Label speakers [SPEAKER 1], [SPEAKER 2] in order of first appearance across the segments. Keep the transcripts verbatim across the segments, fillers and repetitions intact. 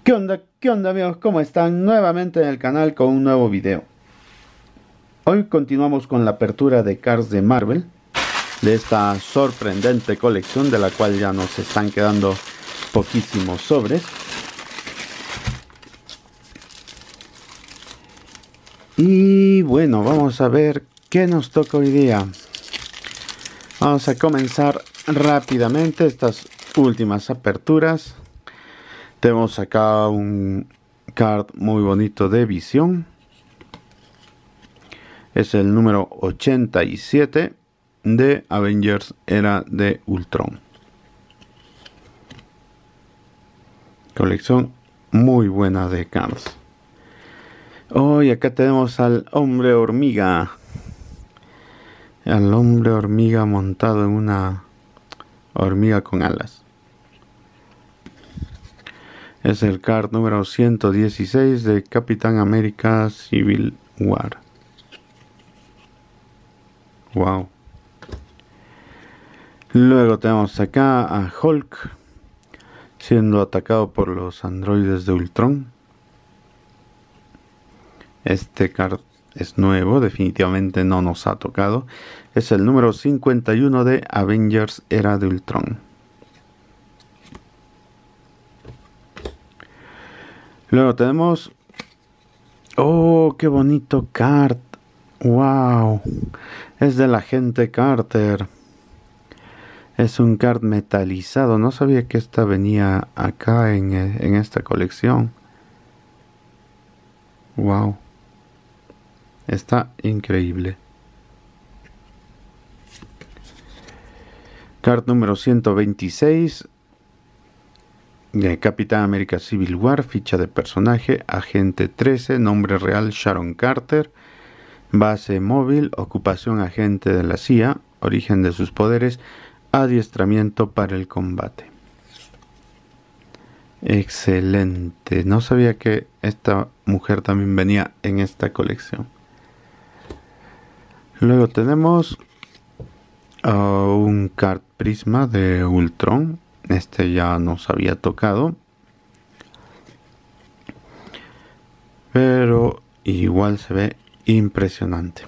[SPEAKER 1] ¿Qué onda? ¿Qué onda amigos? ¿Cómo están? Nuevamente en el canal con un nuevo video. Hoy continuamos con la apertura de cards de Marvel, de esta sorprendente colección de la cual ya nos están quedando poquísimos sobres. Y bueno, vamos a ver qué nos toca hoy día. Vamos a comenzar rápidamente estas últimas aperturas. Tenemos acá un card muy bonito de Visión. Es el número ochenta y siete de Avengers Era de Ultron. Colección muy buena de cards. Oh, y acá tenemos al hombre hormiga. Al hombre hormiga montado en una hormiga con alas. Es el card número ciento dieciséis de Capitán América Civil War. Wow. Luego tenemos acá a Hulk siendo atacado por los androides de Ultron. Este card es nuevo, definitivamente no nos ha tocado. Es el número cincuenta y uno de Avengers Era de Ultron. Luego tenemos... ¡Oh, qué bonito card! ¡Wow! Es del agente Carter. Es un card metalizado. No sabía que esta venía acá en, en esta colección. ¡Wow! Está increíble. Card número ciento veintiséis. De Capitán América Civil War, ficha de personaje, agente trece, nombre real Sharon Carter, base móvil, ocupación agente de la C I A, origen de sus poderes, adiestramiento para el combate. Excelente, no sabía que esta mujer también venía en esta colección. Luego tenemos uh, un card prisma de Ultron. Este ya nos había tocado, pero igual se ve impresionante.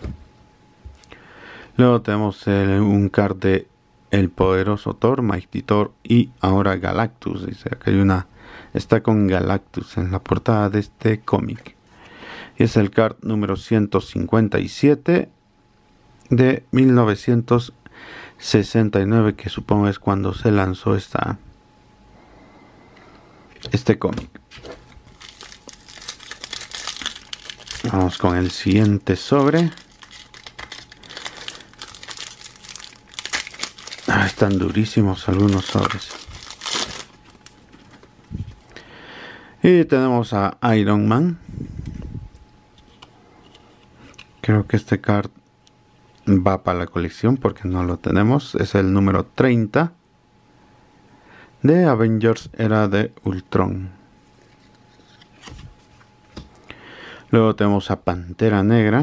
[SPEAKER 1] Luego tenemos el, un card de el poderoso Thor, Mighty Thor y ahora Galactus. Dice que hay una, está con Galactus en la portada de este cómic. Y es el card número ciento cincuenta y siete de mil novecientos sesenta y nueve, que supongo es cuando se lanzó esta este cómic. Vamos con el siguiente sobre. Ah, están durísimos algunos sobres. Y tenemos a Iron Man. Creo que este card va para la colección porque no lo tenemos. Es el número treinta de Avengers Era de Ultron. Luego tenemos a Pantera Negra.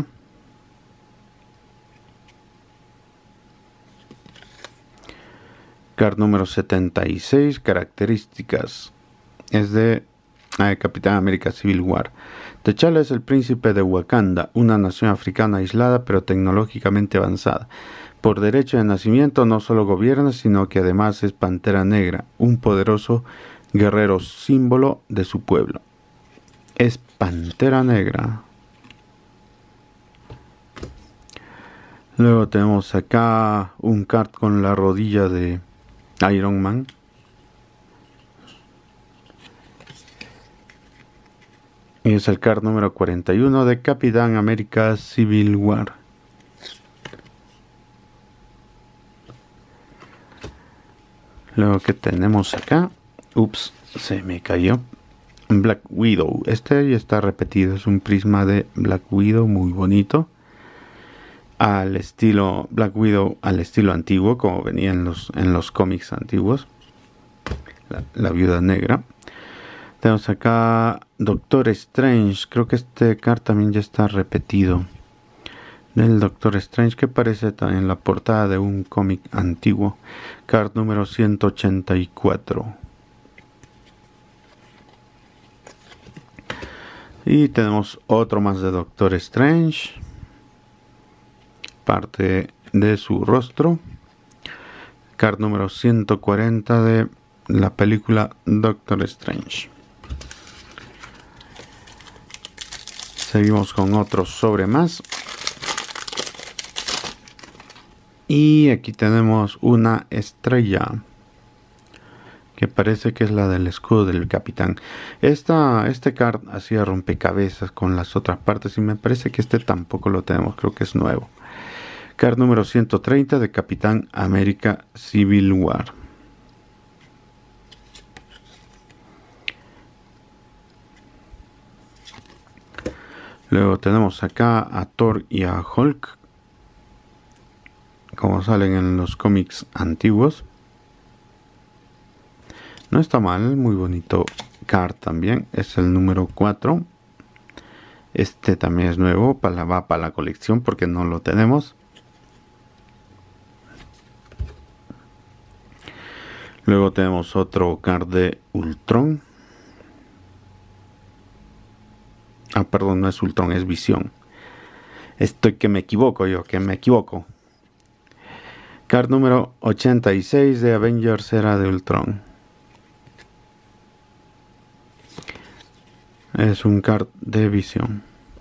[SPEAKER 1] Card número setenta y seis, características. Es de eh, Capitán América Civil War. T'Challa es el príncipe de Wakanda, una nación africana aislada pero tecnológicamente avanzada. Por derecho de nacimiento no solo gobierna, sino que además es Pantera Negra, un poderoso guerrero símbolo de su pueblo. Es Pantera Negra. Luego tenemos acá un card con la rodilla de Iron Man. Y es el card número cuarenta y uno de Capitán América Civil War. Luego que tenemos acá, ups, se me cayó, Black Widow. Este ya está repetido, es un prisma de Black Widow muy bonito, al estilo Black Widow, al estilo antiguo, como venía en los, en los cómics antiguos, la, la viuda negra. Tenemos acá Doctor Strange. Creo que este card también ya está repetido, del Doctor Strange, que aparece en la portada de un cómic antiguo. Card número ciento ochenta y cuatro. Y tenemos otro más de Doctor Strange. Parte de su rostro. Card número ciento cuarenta de la película Doctor Strange. Seguimos con otro sobre más. Y aquí tenemos una estrella, que parece que es la del escudo del capitán. Esta, este card hacía rompecabezas con las otras partes y me parece que este tampoco lo tenemos, creo que es nuevo. Card número ciento treinta de Capitán América Civil War. Luego tenemos acá a Thor y a Hulk, como salen en los cómics antiguos. No está mal, muy bonito card también. Es el número cuatro. Este también es nuevo, para, va para la colección porque no lo tenemos. Luego tenemos otro card de Ultron. Ah, perdón, no es Ultron, es Visión. Estoy que me equivoco yo, que me equivoco. Card número ochenta y seis de Avengers Era de Ultron. Es un card de Visión.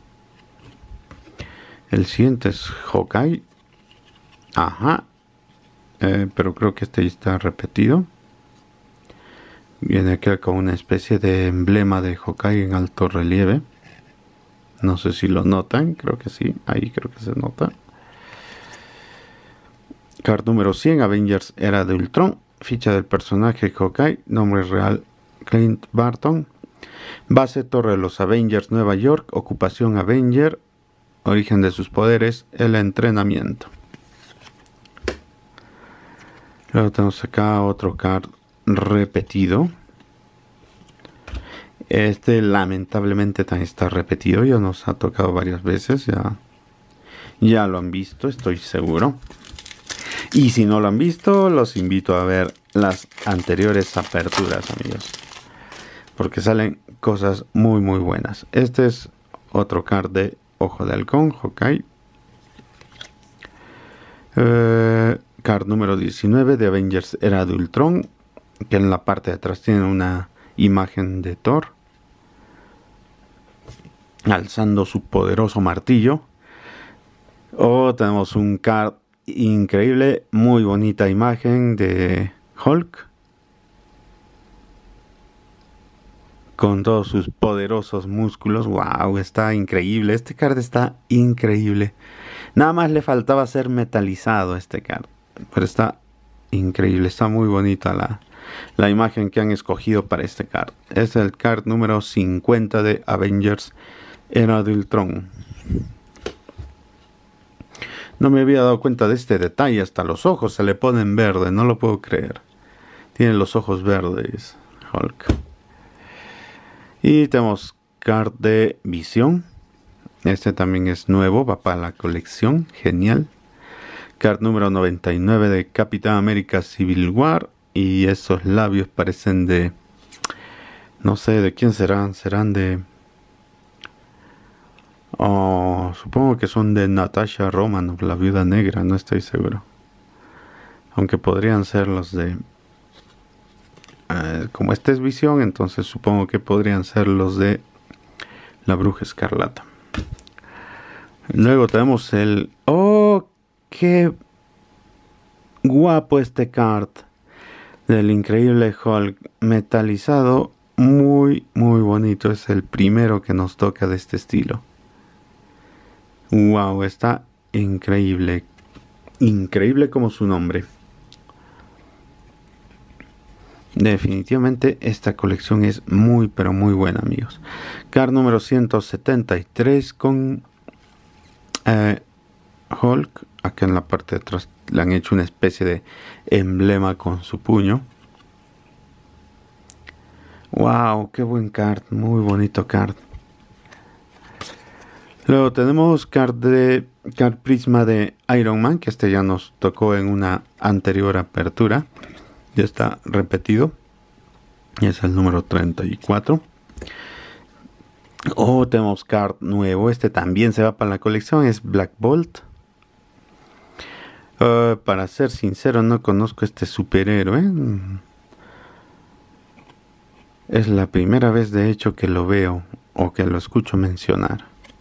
[SPEAKER 1] El siguiente es Hawkeye. Ajá. Eh, pero creo que este ya está repetido. Viene aquí con una especie de emblema de Hawkeye en alto relieve. No sé si lo notan, creo que sí. Ahí creo que se nota. Card número cien, Avengers Era de Ultron. Ficha del personaje Hawkeye. Nombre real Clint Barton. Base Torre de los Avengers Nueva York. Ocupación Avenger. Origen de sus poderes, el entrenamiento. Luego tenemos acá otro card repetido. Este lamentablemente también está repetido. Ya nos ha tocado varias veces. Ya, ya lo han visto, estoy seguro. Y si no lo han visto, los invito a ver las anteriores aperturas, amigos. Porque salen cosas muy muy buenas. Este es otro card de Ojo de Halcón, Hawkeye. Eh, card número diecinueve de Avengers Era de Ultron. Que en la parte de atrás tiene una imagen de Thor alzando su poderoso martillo. O oh, tenemos un card increíble, muy bonita imagen de Hulk con todos sus poderosos músculos. Wow, está increíble. Este card está increíble. Nada más le faltaba ser metalizado este card, pero está increíble. Está muy bonita la, la imagen que han escogido para este card. Es el card número cincuenta de Avengers Era de Ultron. No me había dado cuenta de este detalle. Hasta los ojos se le ponen verde. No lo puedo creer. Tiene los ojos verdes Hulk. Y tenemos card de Visión. Este también es nuevo, va para la colección. Genial. Card número noventa y nueve de Capitán América Civil War. Y esos labios parecen de... no sé de quién serán. Serán de... oh, supongo que son de Natasha Romanoff, la viuda negra. No estoy seguro. Aunque podrían ser los de... Uh, como este es Visión, entonces supongo que podrían ser los de la Bruja Escarlata. Luego tenemos el... ¡oh! ¡Qué guapo este card! Del increíble Hulk metalizado. Muy, muy bonito. Es el primero que nos toca de este estilo. ¡Wow! Está increíble. Increíble como su nombre. Definitivamente esta colección es muy pero muy buena, amigos. Card número ciento setenta y tres con eh, Hulk. Acá en la parte de atrás le han hecho una especie de emblema con su puño. Wow, qué buen card, muy bonito card. Luego tenemos card de card prisma de Iron Man, que este ya nos tocó en una anterior apertura. Ya está repetido. Y es el número treinta y cuatro. Oh, tenemos card nuevo. Este también se va para la colección. Es Black Bolt. Uh, para ser sincero, no conozco este superhéroe. Es la primera vez de hecho que lo veo o que lo escucho mencionar.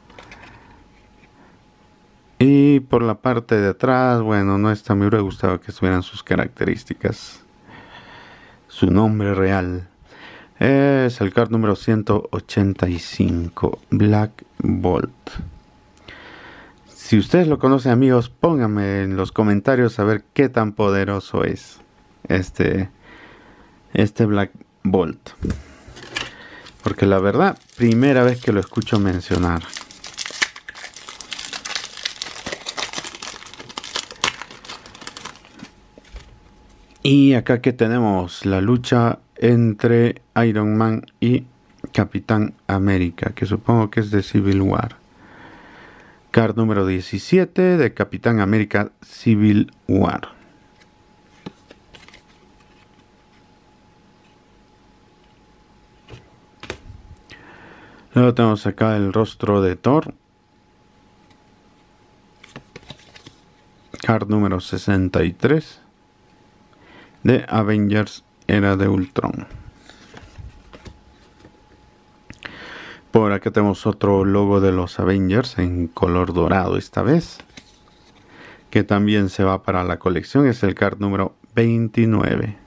[SPEAKER 1] Y por la parte de atrás, bueno, no está, me hubiera gustado que estuvieran sus características. Su nombre real. Es el card número ciento ochenta y cinco, Black Bolt. Si ustedes lo conocen, amigos, pónganme en los comentarios a ver qué tan poderoso es este, este Black Bolt. Porque la verdad, primera vez que lo escucho mencionar. Y acá que tenemos la lucha entre Iron Man y Capitán América, que supongo que es de Civil War. Card número diecisiete de Capitán América Civil War. Luego tenemos acá el rostro de Thor. Card número sesenta y tres de Avengers Era de Ultron. Por acá tenemos otro logo de los Avengers en color dorado esta vez, que también se va para la colección. Es el card número veintinueve.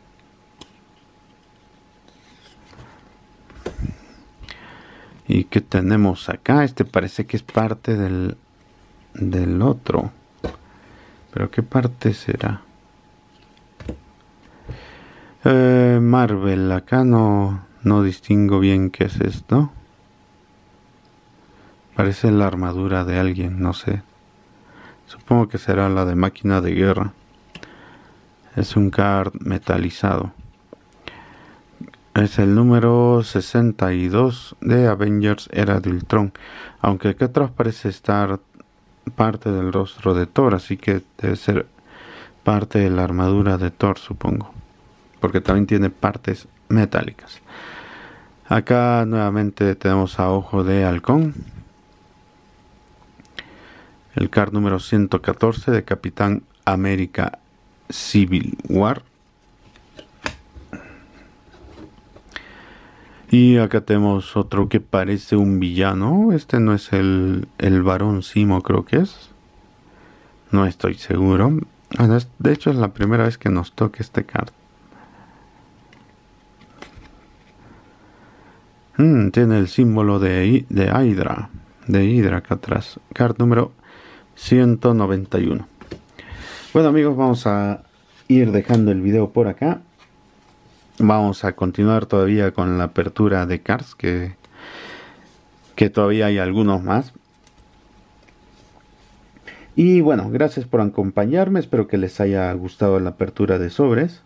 [SPEAKER 1] ¿Y qué tenemos acá? Este parece que es parte del, del otro. ¿Pero qué parte será? Eh, Marvel, acá no, no distingo bien qué es esto. Parece la armadura de alguien, no sé. Supongo que será la de Máquina de Guerra. Es un card metalizado. Es el número sesenta y dos de Avengers Era de Ultron. Aunque acá atrás parece estar parte del rostro de Thor, así que debe ser parte de la armadura de Thor, supongo. Porque también tiene partes metálicas. Acá nuevamente tenemos a Ojo de Halcón. El card número ciento catorce de Capitán América Civil War. Y acá tenemos otro que parece un villano. Este no es el, el Barón Zemo, creo que es. No estoy seguro. De hecho es la primera vez que nos toca este card. Hmm, tiene el símbolo de, de Hydra. De Hydra acá atrás. Card número ciento noventa y uno. Bueno, amigos, vamos a ir dejando el video por acá. Vamos a continuar todavía con la apertura de cards, que, que todavía hay algunos más. Y bueno, gracias por acompañarme. Espero que les haya gustado la apertura de sobres.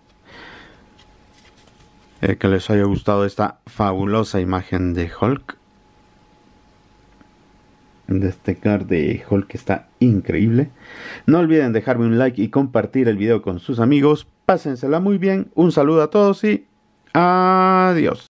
[SPEAKER 1] Eh, que les haya gustado esta fabulosa imagen de Hulk. De este card de Hulk que está increíble. No olviden dejarme un like y compartir el video con sus amigos. Pásensela muy bien. Un saludo a todos y adiós.